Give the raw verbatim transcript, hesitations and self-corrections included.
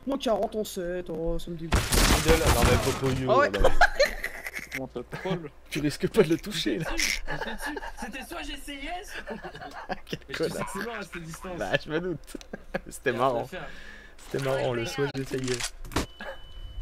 moi quarante en sept, oh ça me dégoûte. Idole, non mais Popoyo. Ah ouais. Là. Comment te troll? Tu risques pas de le toucher là. C'était soit j'essayais, soit... Quel Mais je sais connard. que c'est mort à cette distance. Bah je me doute. C'était marrant. C'était marrant le soit j'essayais.